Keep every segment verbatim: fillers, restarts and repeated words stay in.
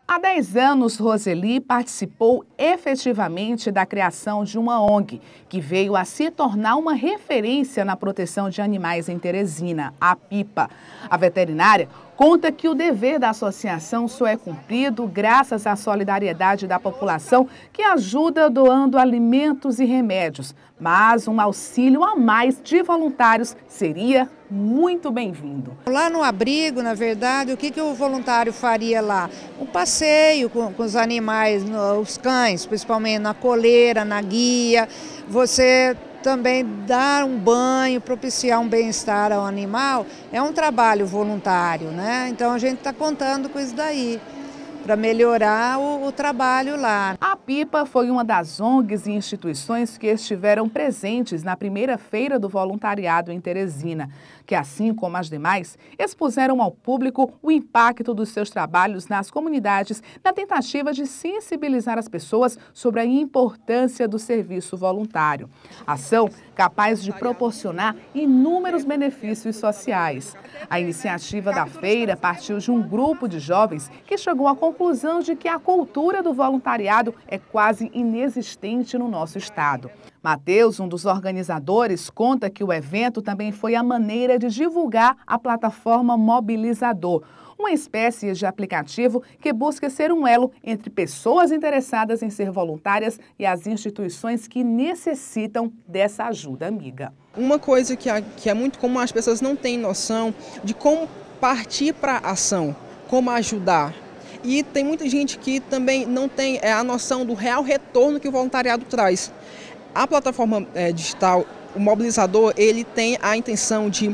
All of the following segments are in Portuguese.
Há dez anos, Roseli participou efetivamente da criação de uma O N G, que veio a se tornar uma referência na proteção de animais em Teresina, a Pipa. A veterinária conta que o dever da associação só é cumprido graças à solidariedade da população, que ajuda doando alimentos e remédios. Mas um auxílio a mais de voluntários seria muito bem-vindo. Lá no abrigo, na verdade, o que, que o voluntário faria lá? Um passeio com, com os animais, os cães, principalmente na coleira, na guia. Você também dar um banho, propiciar um bem-estar ao animal, é um trabalho voluntário, né? Então a gente está contando com isso daí, para melhorar o, o trabalho lá. A Pipa foi uma das O N Gs e instituições que estiveram presentes na primeira feira do voluntariado em Teresina, que, assim como as demais, expuseram ao público o impacto dos seus trabalhos nas comunidades, na tentativa de sensibilizar as pessoas sobre a importância do serviço voluntário. Ação capaz de proporcionar inúmeros benefícios sociais. A iniciativa da feira partiu de um grupo de jovens que chegou à conclusão de que a cultura do voluntariado é quase inexistente no nosso estado. Matheus, um dos organizadores, conta que o evento também foi a maneira de divulgar a plataforma Mobilizador, uma espécie de aplicativo que busca ser um elo entre pessoas interessadas em ser voluntárias e as instituições que necessitam dessa ajuda amiga. Uma coisa que é, que é muito comum, as pessoas não têm noção de como partir para a ação, como ajudar. E tem muita gente que também não tem é, a noção do real retorno que o voluntariado traz. A plataforma é, digital, o Mobilizador, ele tem a intenção de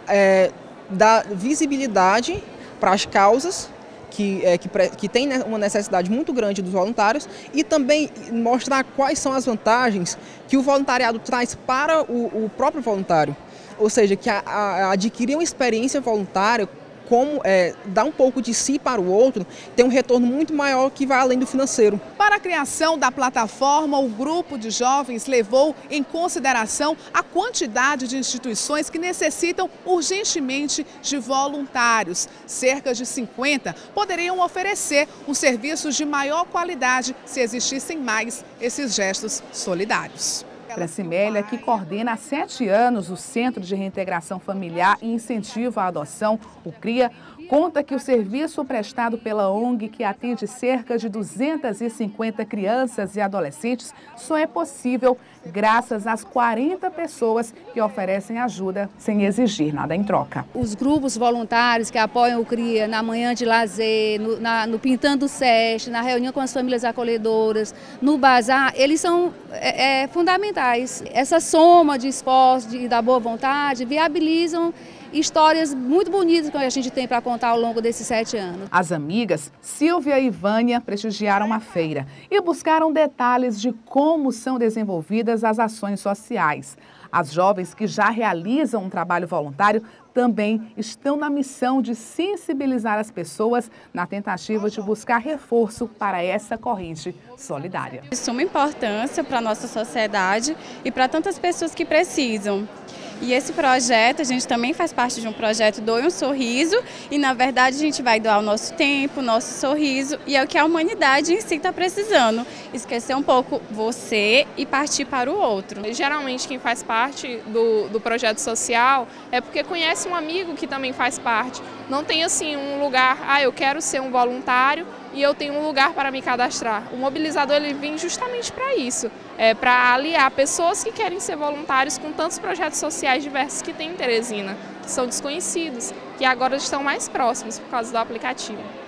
é, dar visibilidade para as causas que, é, que, que tem uma necessidade muito grande dos voluntários e também mostrar quais são as vantagens que o voluntariado traz para o, o próprio voluntário. Ou seja, que a, a, adquirir uma experiência voluntária, como é, dar um pouco de si para o outro, tem um retorno muito maior que vai além do financeiro. Para a criação da plataforma, o grupo de jovens levou em consideração a quantidade de instituições que necessitam urgentemente de voluntários. Cerca de cinquenta poderiam oferecer um serviço de maior qualidade se existissem mais esses gestos solidários. Gracimélia, que coordena há sete anos o Centro de Reintegração Familiar e Incentivo à Adoção, o CRIA, conta que o serviço prestado pela O N G, que atende cerca de duzentas e cinquenta crianças e adolescentes, só é possível graças às quarenta pessoas que oferecem ajuda sem exigir nada em troca. Os grupos voluntários que apoiam o CRIA na manhã de lazer, no, na, no Pintando o SESC, na reunião com as famílias acolhedoras, no bazar, eles são é, é, fundamentais. Essa soma de esforço e da boa vontade viabilizam histórias muito bonitas que a gente tem para contar ao longo desses sete anos. As amigas Silvia e Vânia prestigiaram a feira e buscaram detalhes de como são desenvolvidas as ações sociais. As jovens que já realizam um trabalho voluntário também estão na missão de sensibilizar as pessoas na tentativa de buscar reforço para essa corrente solidária. De suma importância para a nossa sociedade e para tantas pessoas que precisam. E esse projeto, a gente também faz parte de um projeto Doe um Sorriso e, na verdade, a gente vai doar o nosso tempo, o nosso sorriso e é o que a humanidade em si está precisando. Esquecer um pouco você e partir para o outro. Geralmente, quem faz parte do, do projeto social é porque conhece um amigo que também faz parte. Não tem, assim, um lugar, ah, eu quero ser um voluntário e eu tenho um lugar para me cadastrar. O mobilizador ele vem justamente para isso, é, para aliar pessoas que querem ser voluntários com tantos projetos sociais diversos que tem em Teresina, que são desconhecidos, que agora estão mais próximos por causa do aplicativo.